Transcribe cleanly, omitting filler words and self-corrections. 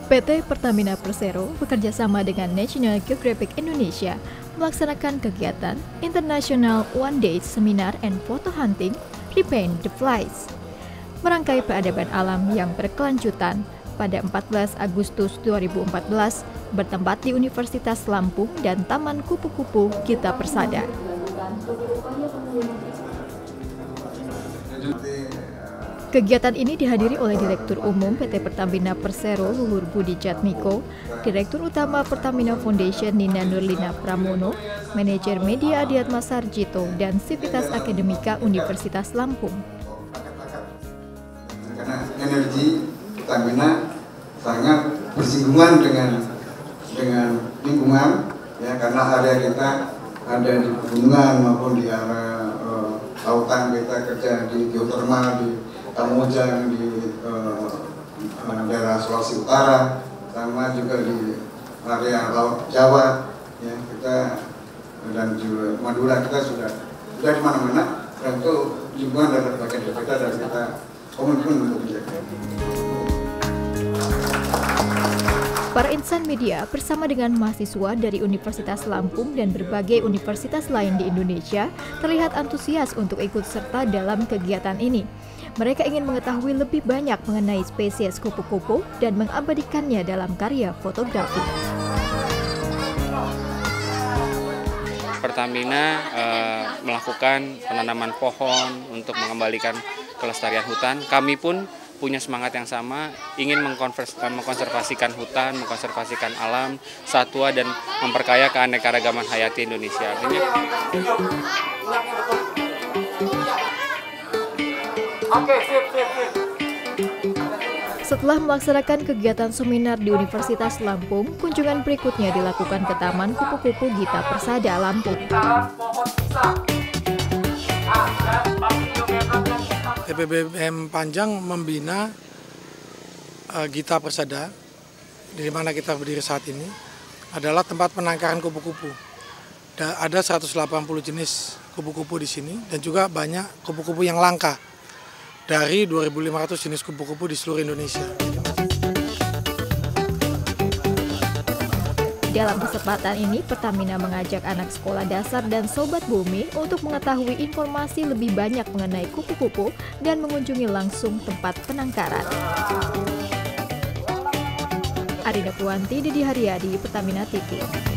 PT Pertamina Persero bekerja sama dengan National Geographic Indonesia melaksanakan kegiatan International One Day Seminar and Photo Hunting Repaint the Flies. Merangkai peradaban alam yang berkelanjutan pada 14 Agustus 2014 bertempat di Universitas Lampung dan Taman Kupu-Kupu Gita Persada. Kegiatan ini dihadiri oleh Direktur Umum PT Pertamina Persero Luhur Budi Jatmiko, Direktur Utama Pertamina Foundation Nina Nurlina Pramono, Manajer Media Adiatma Sarjito, dan Sivitas Akademika Universitas Lampung. Karena energi Pertamina sangat bersinggungan dengan lingkungan, ya, karena area kita ada di pegunungan maupun di area lautan. Kita kerja di geotermal di Kamojang, di daerah Sulawesi Utara, sama juga di area Laut Jawa, ya, kita dan juga Madura, kita sudah di mana-mana, dan itu lingkungan dari bagian kita dan kita komitmen untuk menjaga. Para insan media bersama dengan mahasiswa dari Universitas Lampung dan berbagai universitas lain di Indonesia terlihat antusias untuk ikut serta dalam kegiatan ini. Mereka ingin mengetahui lebih banyak mengenai spesies kupu-kupu dan mengabadikannya dalam karya fotografi. Pertamina melakukan penanaman pohon untuk mengembalikan kelestarian hutan. Kami pun punya semangat yang sama, ingin mengkonservasikan hutan, mengkonservasikan alam, satwa, dan memperkaya keanekaragaman hayati Indonesia. Artinya, setelah melaksanakan kegiatan seminar di Universitas Lampung, kunjungan berikutnya dilakukan ke Taman Kupu-Kupu Gita Persada, Lampung. TPBM Panjang membina Gita Persada, di mana kita berdiri saat ini, adalah tempat penangkaran kupu-kupu. Ada 180 jenis kupu-kupu di sini, dan juga banyak kupu-kupu yang langka. Dari 2.500 jenis kupu-kupu di seluruh Indonesia. Dalam kesempatan ini, Pertamina mengajak anak sekolah dasar dan Sobat Bumi untuk mengetahui informasi lebih banyak mengenai kupu-kupu dan mengunjungi langsung tempat penangkaran. Arina Puanti, Didi Haryadi, Pertamina TV.